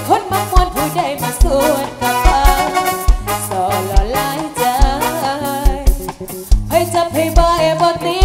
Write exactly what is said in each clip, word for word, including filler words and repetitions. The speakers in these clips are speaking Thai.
คนมามวนผู้ใดมาสวนกับฟ้าสอหล่อหลายใจให้จับให้บ่ายบ่ตี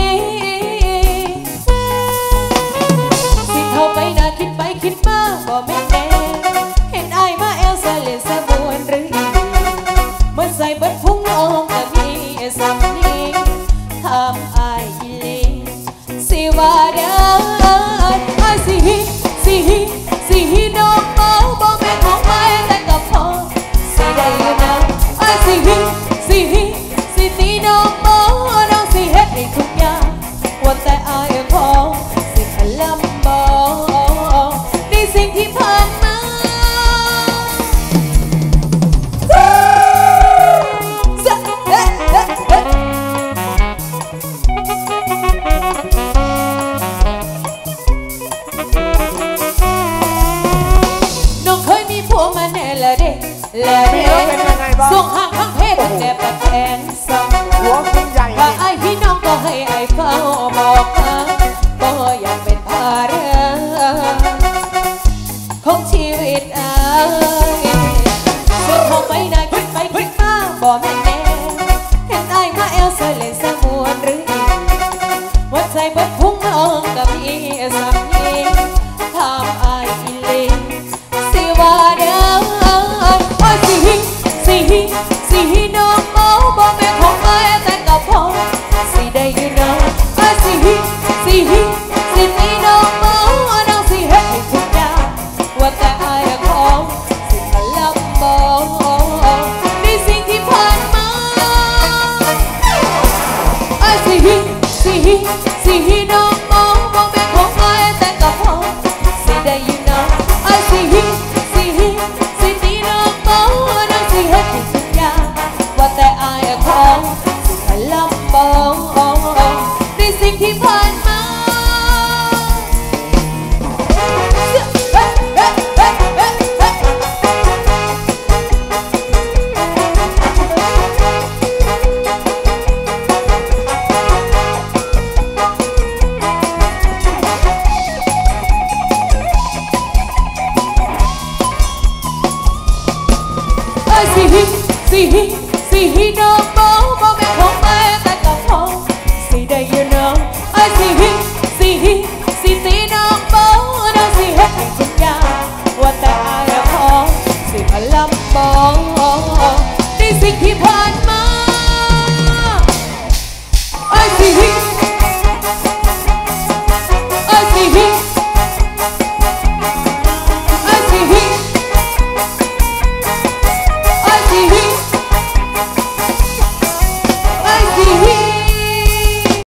สิเข้าไปน่าคิดไปคิดมาบ่แม่นแน่เห็นอายมาแอลซาเลสมวนหรืออีเมื่อใส่เบิดพุ่งน้องก็มีสำนีทำอายอีลีสิว่าเด้ออายสิฮิสิฮิสิฮิน้องเมาบ่แม่นของไม่แต่ก็พอสิได้อยู่นะอายสิฮิสิฮิสิตีน้องเมาน้องสิเฮ็ดให้ทุกอย่างว่าแต่อายขอสิขลำบ่ในสิ่งที่ผ่านมาแล้วเด้แล้วเด้ส่งห่างข้างเพศตั้งแต่แบบแทนซ้ำหัวคุณใหญ่ถ้าไอ้พี่น้องก็ให้ไอ้เฝ้าบอกมาบ่อยากเป็นภาระของชีวิตไอ้ส่วนเขาไปน่าคิดไปคิดมาบ่แม่นแน่เห็นไอ้มาแอลซอยเล่นสมวนหรืออีหัวใจเบิดพุ่งน้องก็มีสำนีทำไอ้อีเล่สิว่าเด้อสิฮิสิฮิสิฮิน้องเมาบ่แม่นของไม่แต่ก็พอสิได้อยู่นะสิฮิสิฮิสิตีน้องเมาน้องสิเฮ็ดให้ทุกอย่างว่าแต่อายของสิขลำบ่ในสิ่งที่ผ่านมาสิฮิสิฮิสิฮิน้องเมาบ่แม่นของไม่แต่ก็พอสิได้อยู่นะสิฮิสิฮิสิตีน้องเมาสิเฮ็ดให้ทุกอย่างว่าแต่อายของสิขลำบ่ในสิ่งที่ผ่านมาสิฮิสิฮิสิฮิน้องเมาบ่แม่นของแม่แต่ก็พอสิได้อยู่น้องไอ้สิฮิสิฮิสิตีน้องเมาน้องสิเฮ็ดให้ทุกอย่างว่าแต่อายของสิขลำบ่